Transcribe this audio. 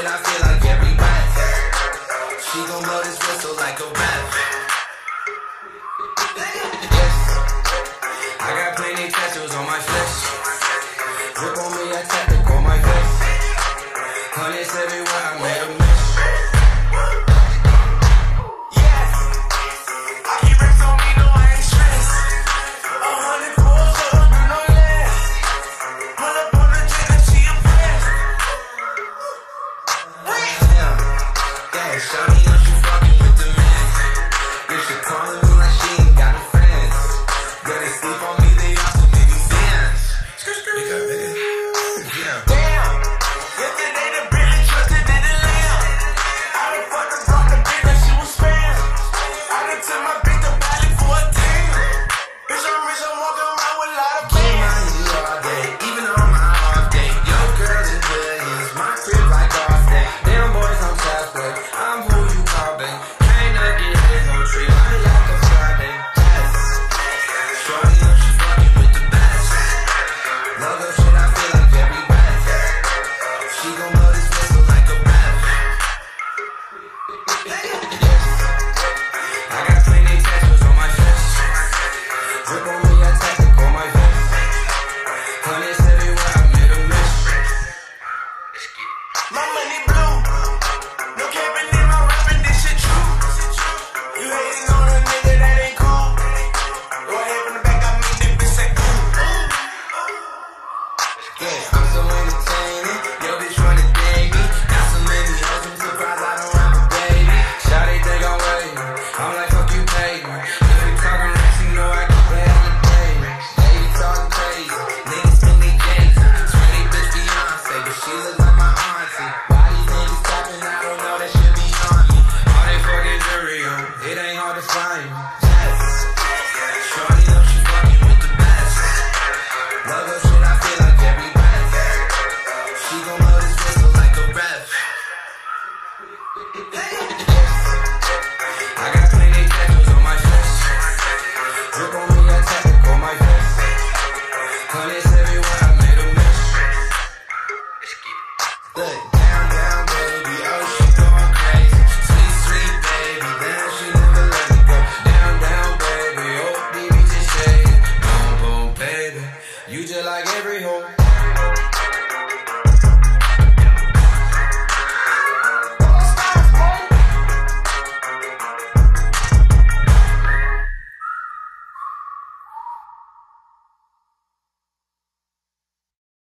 I feel like every breath. She gon' blow this whistle like a rap. Yes, I got plenty tattoos on my flesh. Drip on me, I tap it on my face. Hunnids everywhere, I made a mess. Yeah, I keep racks on me, no I ain't stressed. 100 pulls, so don't do no less. Pull up on the chick and she impressed. Yeah, Shawty know she fuckin' with the man. You should call me like she ain't got no friends. Yeah, they sleep on me, they also make me dance. Damn, yesterday the bitch trusted in the lamb. I done fucking brought the bitch like she was spam. I done took my bitch to Bali for a team. Bitch, I'm rich, I'm walking around with a lot of bands. Keep my all day, even on my off day. Yo, girl in billions, my crib like off day. Damn boys, I'm halfway, I'm who you call, babe. Can't not get his whole tree, money like a Friday. Yes, Shawty know she fucking with the best. Love her shit, I feel like every breath. She gon' blow this whistle like a rap. Yes, I got plenty tattoos on my chest. Drip on me, I tap it on my face. Hunnids everywhere, I made a mess. My money blue, no capping in my rapping, this shit true. You hating on a nigga that ain't cool. Go ahead from the back, I made that bitch say ooh. Yeah, I'm so entertaining. Yo, bitch wanna date me. Got so many hoes, I'm surprised I don't have a baby. Shawty think I'm waiting. I'm like, fuck you, pay me. If you talking racks, you know I can play on the day. They be talking crazy. Niggas think they Jay-Z. Swear they bitch Beyonce, but she look like my auntie. Why these niggas tapping? I don't know, that shit be on me. All they fucking jury on, it ain't hard to find me. Yes, Shawty know she fucking with the best. Love her shit, I feel like every breath. She gon' blow this whistle like a rap. I got plenty tattoos on my chest. Drip on me, I tap it on my face. Hunnids everywhere, I made a mess. Let's get it. Look.